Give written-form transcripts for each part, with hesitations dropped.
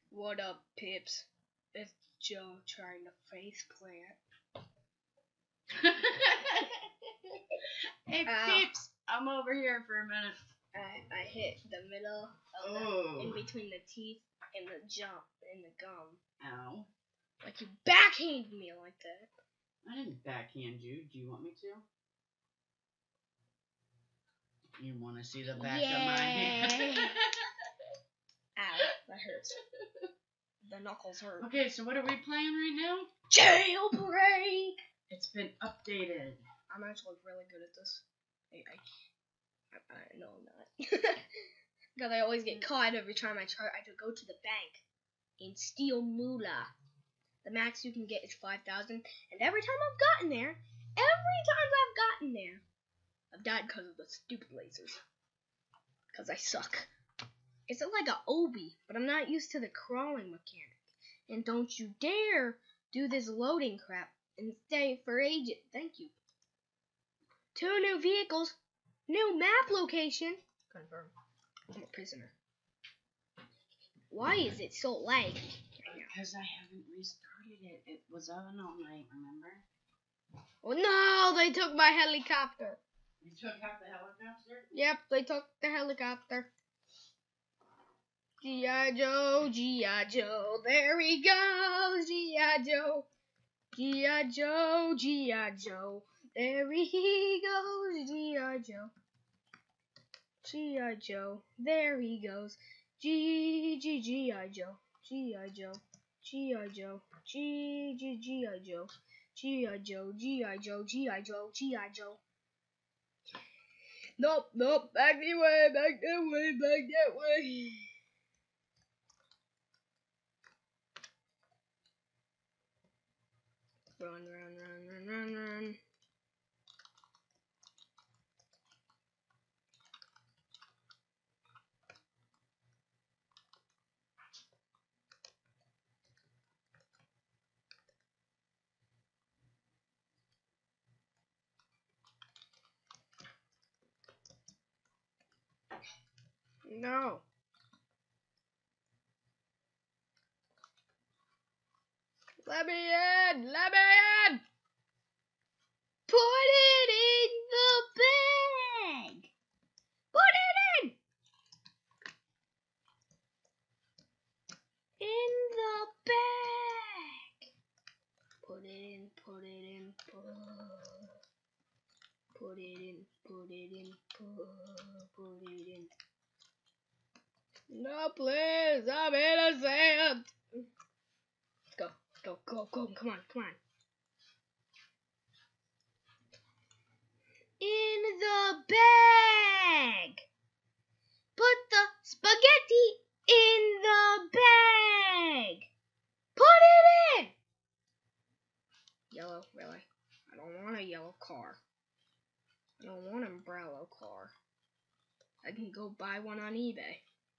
What up, Pips? It's Joe trying to face plant. Hey, Pips, I'm over here for a minute. I hit the middle of in between the teeth and the gum. Ow. Like you backhanded me like that. I didn't backhand you. Do you want me to? You want to see the back of my hand? Ow, that hurts. The knuckles hurt. Okay, so what are we playing right now? Jailbreak! It's been updated. I'm actually really good at this. I no, I'm not. Because I always get caught every time I try. I go to the bank and steal moolah. The max you can get is 5,000, and every time I've gotten there, I've died because of the stupid lasers. Because I suck. It's like an Obi, but I'm not used to the crawling mechanic. And don't you dare do this loading crap and stay for ages. Thank you. 2 new vehicles. New map location. Confirm. I'm a prisoner. Why is it so laggy? Because I haven't restarted it. It was on all night, remember? Oh no, they took my helicopter. You took half the helicopter? Yep, they took the helicopter. G.I. Joe, G.I. Joe, there he goes, G.I. Joe. G.I. Joe, G.I. Joe, there he goes, G.I. Joe. G.I. Joe, there he goes, G.I. Joe, G.I. Joe, G.I. Joe, G.I. Joe, G.I. Joe, G.I. Joe, G.I. Joe, G.I. Joe. Nope, back that way, back that way. Run. No. Let me in! Put it in the bag! Put it in! In the bag! Put it in. No, please, I'm innocent! Go, come on. In the bag! Put the spaghetti in the bag! Put it in! Yellow, really? I don't want a yellow car. I don't want an umbrella car. I can go buy one on eBay.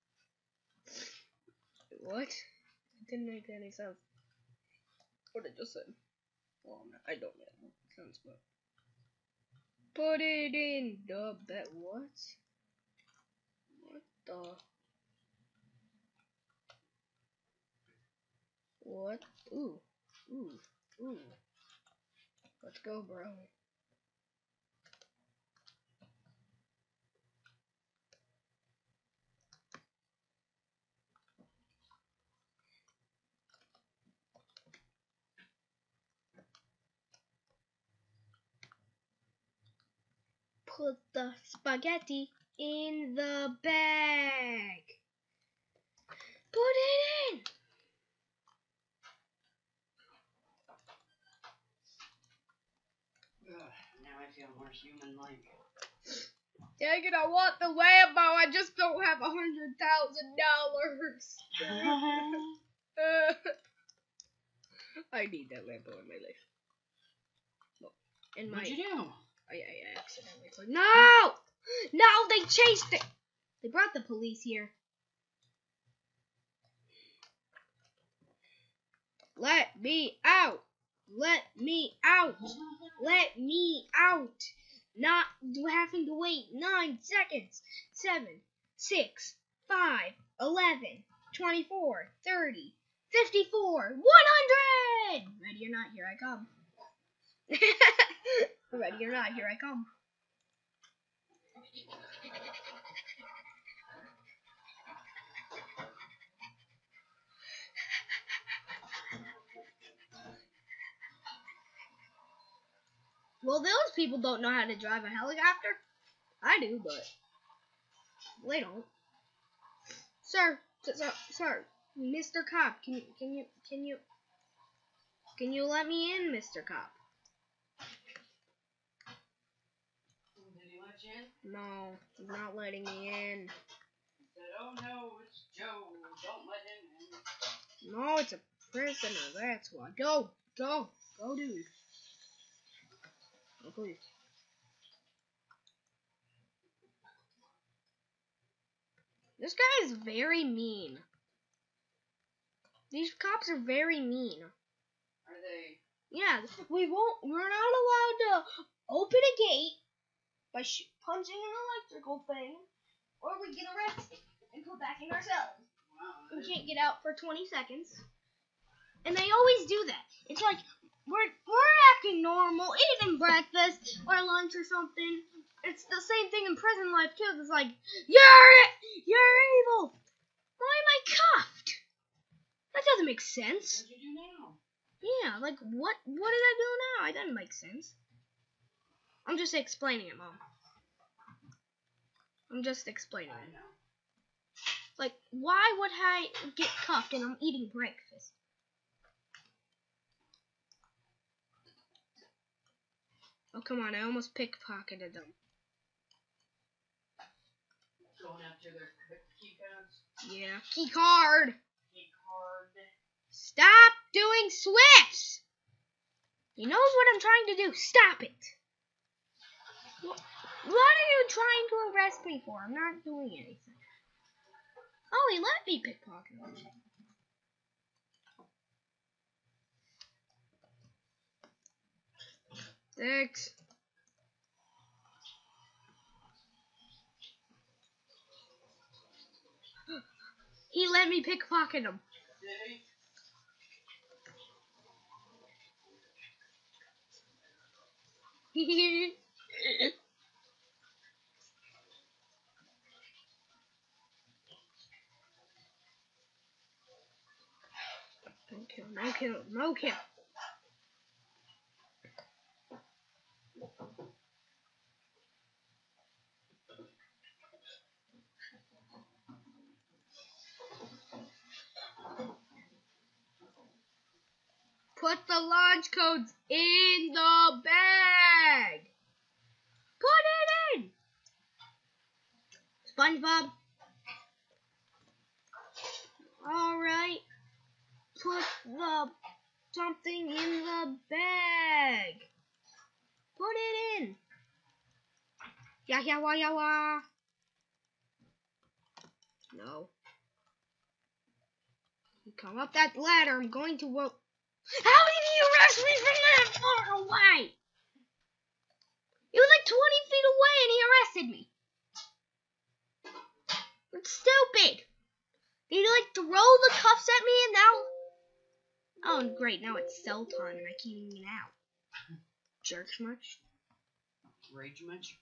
What? It didn't make any sense. What I just said. Well, I don't know what sense, but. Put it in the bed. What? What the? What? Ooh. Let's go, bro. Put the spaghetti in the bag. Put it in. Now I feel more human-like. Dang it, I want the Lambo. I just don't have $100,000. I need that Lambo in my life. What'd you do? I accidentally clicked. No! They chased it. They brought the police here. Let me out. Not having to wait 9 seconds. 7, 6, 5, 11, 24, 30, 54, 100! Ready or not, here I come. Ready or not, here I come. Well, those people don't know how to drive a helicopter. I do, but they don't. Sir, Mr. Cop, can you let me in, Mr. Cop? Did he let you in? No, he's not letting me in. He said, "Oh no, it's Joe. Don't let him in." No, it's a prisoner. That's why. Go, dude. Oh, please. This guy is very mean. These cops are very mean. Are they? Yeah, we're not allowed to open a gate by punching an electrical thing, or we get arrested and put back in our cells. Wow. We can't get out for 20 seconds. And they always do that. It's like we're acting normal, eating breakfast or lunch or something. It's the same thing in prison life too. It's like you're evil. Why am I cuffed? That doesn't make sense. What'd you do now? Yeah, like what did I do now? It doesn't make sense. I'm just explaining it, Mom. I'm just explaining I it. know. Like, why would I get cuffed and I'm eating breakfast? Oh, come on, I almost pickpocketed them. Going after their key cards. Yeah, key card. Key card. Stop doing swifts. He knows what I'm trying to do. Stop it. What are you trying to arrest me for? I'm not doing anything. Oh, he let me pickpocket him. Thanks. He let me pickpocket him. Did he? No kill. Put the launch codes in the bag. Put it in. SpongeBob. All right. Put the something in the bag. Put it in. Yawa. No. You come up that ladder. I'm going to whoop. How did he arrest me from that far away? He was like 20 feet away and he arrested me. It's stupid. Did he like throw the cuffs at me and now? Oh, great. Now it's cell time and I can't even get out. Jerks much? Rage much?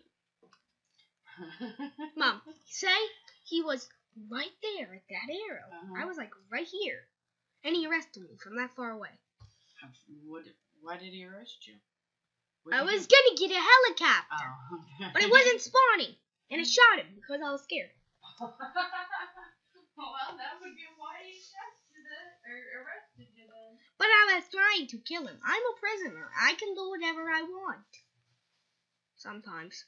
Mom, say he was right there at that arrow. Uh-huh. I was like right here. And he arrested me from that far away. Why did he arrest you? I was gonna get a helicopter. Oh, okay. But it wasn't spawning. And I shot him because I was scared. Well, that would be why he arrested you then. But I was trying to kill him. I'm a prisoner. I can do whatever I want. Sometimes.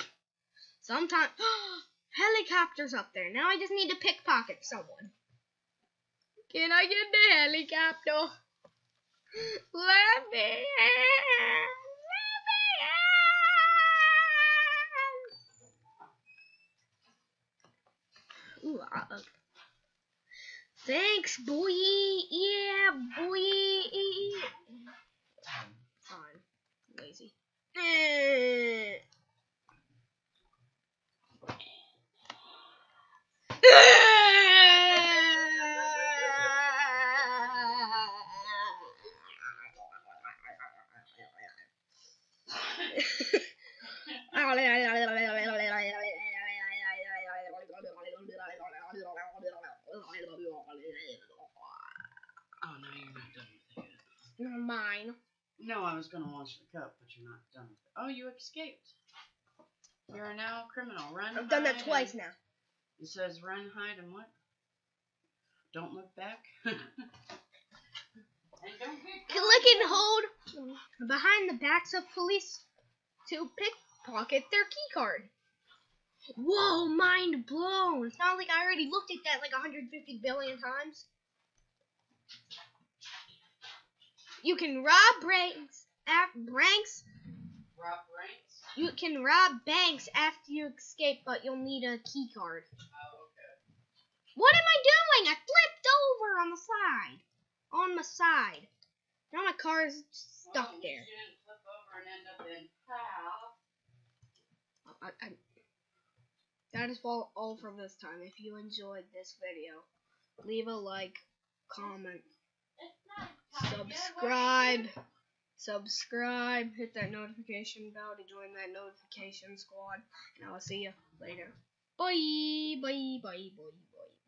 Helicopter's up there. Now I just need to pickpocket someone. Can I get the helicopter? Let me in. Ooh, thanks, boy. Yeah, boy. Fine. Lazy. Oh, no, you're not done with it. You're mine. No, I was going to launch the cup, but you're not done with it. Oh, you escaped. You are now a criminal. Run, I've done that hide, twice and- now. It says run, hide, and what? Don't look back. And don't get Click and hold behind the backs of police to pickpocket their key card. Whoa, mind blown. It's not like I already looked at that like 150 billion times. You can rob banks. Rob ranks. You can rob banks after you escape, but you'll need a key card. Oh, okay. What am I doing? I flipped over on the side. On my side. Now my car is stuck Well, there. You didn't flip over and end up in hell. That is all for this time. If you enjoyed this video, leave a like, comment, subscribe, hit that notification bell to join that notification squad, and I'll see you later. Bye, bye, bye, bye, bye.